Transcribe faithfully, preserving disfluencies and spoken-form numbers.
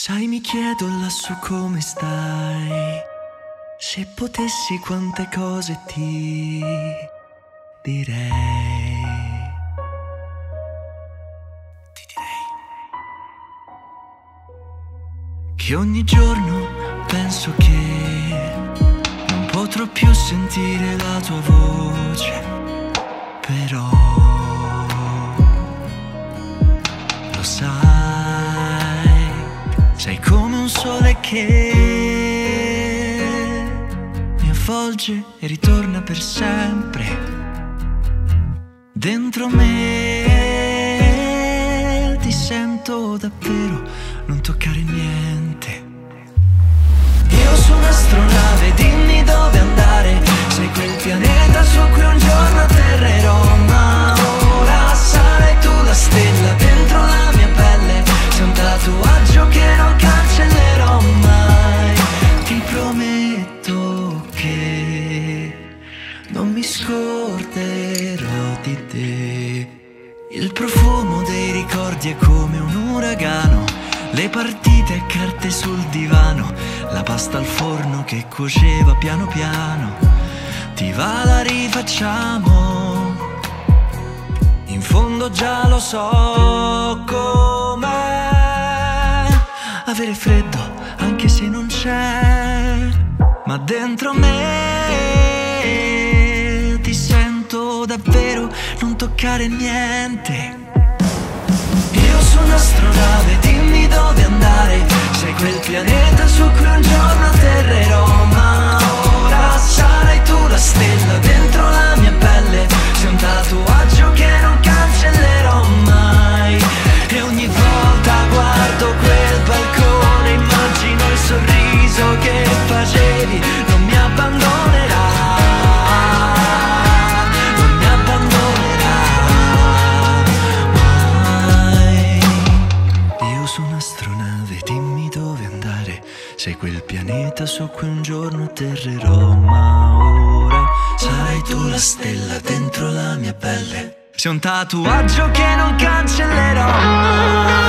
Sai, mi chiedo lassù come stai. Se potessi quante cose ti direi. Ti direi che ogni giorno penso che non potrò più sentire la tua voce, però lo sai, sei come un sole che mi avvolge e ritorna per sempre dentro me. Ti sento davvero, non toccare niente. Io su un'astronave, dimmi dove andare. Sei quel pianeta su cui un giorno atterrerò, ma ora sarai tu la stella dentro la mia pelle. Sei un tatuaggio che non cancellerò mai. Ti prometto che non mi scorderò di te. Il profumo dei ricordi è come un uragano, le partite a carte sul divano, la pasta al forno che cuoceva piano piano. Ti va, la rifacciamo, in fondo già lo so com'è avere freddo anche se non c'è, ma dentro me ti sento davvero, non toccare niente. Io su un'astronave, dimmi dove andare. Sei quel pianeta su cui un giorno atterrerò, ma ora sarai tu la stella dentro la mia pelle. Sei un tatuaggio che non cancellerò mai. E ogni volta guardo quel balcone, immagino il sorriso che facevi. Non mi abbandonerà, non mi abbandonerà mai. Io su un'astronave, dimmi dove andare. Sei quel pianeta su cui un giorno atterrerò, ma ora sarai tu la stella dentro la mia pelle. Sei un tatuaggio che non cancellerò mai.